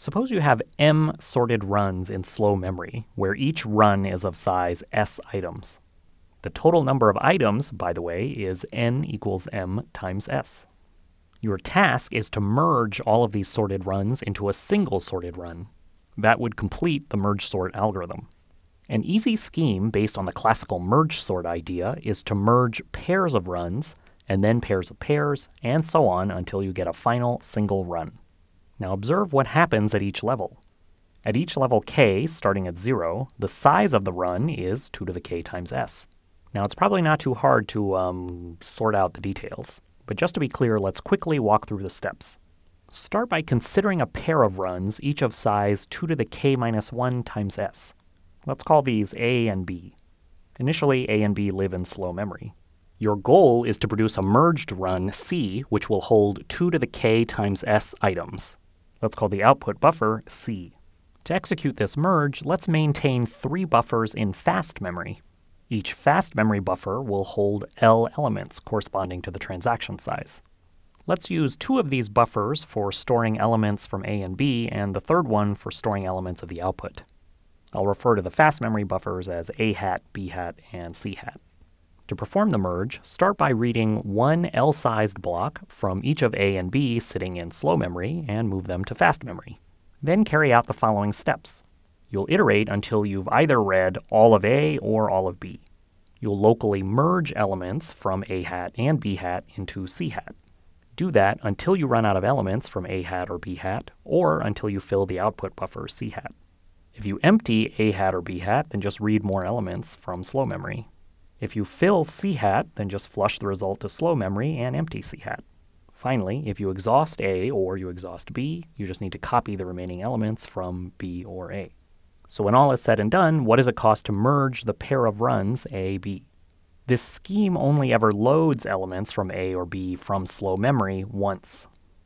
Suppose you have m sorted runs in slow memory, where each run is of size s items. The total number of items, by the way, is n equals m times s. Your task is to merge all of these sorted runs into a single sorted run. That would complete the merge sort algorithm. An easy scheme based on the classical merge sort idea is to merge pairs of runs, and then pairs of pairs, and so on until you get a final single run. Now observe what happens at each level. At each level k, starting at 0, the size of the run is 2 to the k times s. Now it's probably not too hard to sort out the details, but just to be clear, let's quickly walk through the steps. Start by considering a pair of runs, each of size 2 to the k minus 1 times s. Let's call these A and B. Initially, A and B live in slow memory. Your goal is to produce a merged run, C, which will hold 2 to the k times s items. Let's call the output buffer C. To execute this merge, let's maintain 3 buffers in fast memory. Each fast memory buffer will hold L elements corresponding to the transaction size. Let's use 2 of these buffers for storing elements from A and B, and the third one for storing elements of the output. I'll refer to the fast memory buffers as A hat, B hat, and C hat. To perform the merge, start by reading one L-sized block from each of A and B sitting in slow memory and move them to fast memory. Then carry out the following steps. You'll iterate until you've either read all of A or all of B. You'll locally merge elements from A hat and B hat into C hat. Do that until you run out of elements from A hat or B hat, or until you fill the output buffer C hat. If you empty A hat or B hat, then just read more elements from slow memory. If you fill C hat, then just flush the result to slow memory and empty C hat. Finally, if you exhaust A or you exhaust B, you just need to copy the remaining elements from B or A. So when all is said and done, what does it cost to merge the pair of runs A, B? This scheme only ever loads elements from A or B from slow memory once,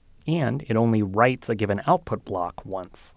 and it only writes a given output block once.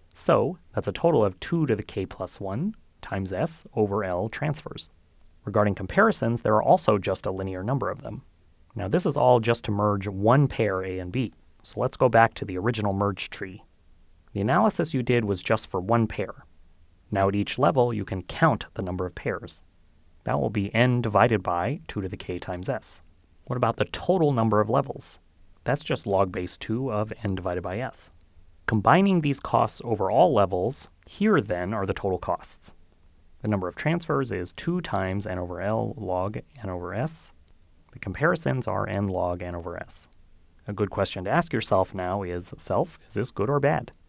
So that's a total of 2 to the k plus 1 times s over L transfers. Regarding comparisons, there are also just a linear number of them. Now this is all just to merge one pair A and B, so let's go back to the original merge tree. The analysis you did was just for one pair. Now at each level you can count the number of pairs. That will be n divided by 2 to the k times s. What about the total number of levels? That's just log base 2 of n divided by s. Combining these costs over all levels, here then are the total costs. The number of transfers is 2 times n over L log n over s. The comparisons are n log n over s. A good question to ask yourself now is, self, is this good or bad?